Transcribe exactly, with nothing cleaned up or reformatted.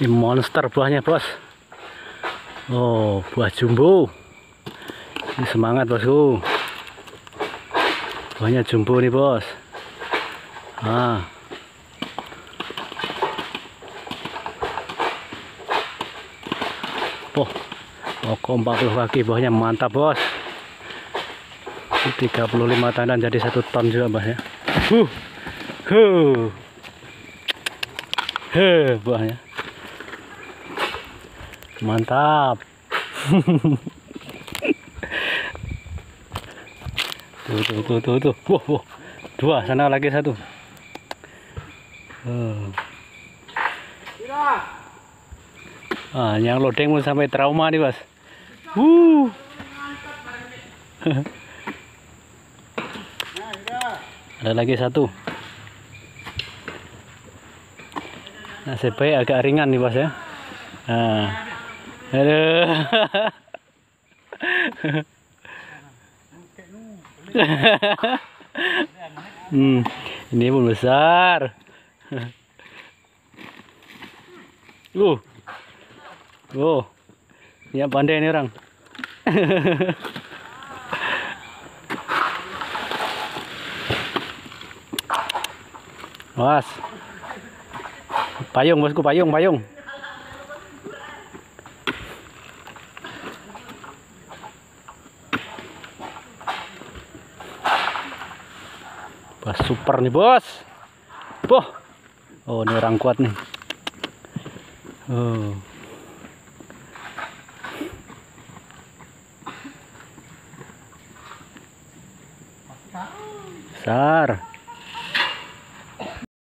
Ini monster buahnya, bos. Oh, buah jumbo. Ini semangat, bosku. Buahnya jumbo nih, bos. Ah. Oh, pokok empat puluh kaki, buahnya mantap, bos. tiga puluh lima tandan jadi satu ton juga, bos ya. Huh. Huh. Huh, buahnya. Mantap. tuh tuh tuh tuh tuh. Wow, wow. Dua, sana lagi satu. Oh. Ah, yang loading pun sampai trauma nih, bos. Wuh. Ada lagi satu. Nasib baik agak ringan nih, bos ya. Nah. Aduh. hmm, ini pun besar. uh, oh, ya pandai ini orang. Was, payung bosku, payung, payung. Wah, super nih, bos. Boh. Oh, ini orang kuat nih. Oh. Besar.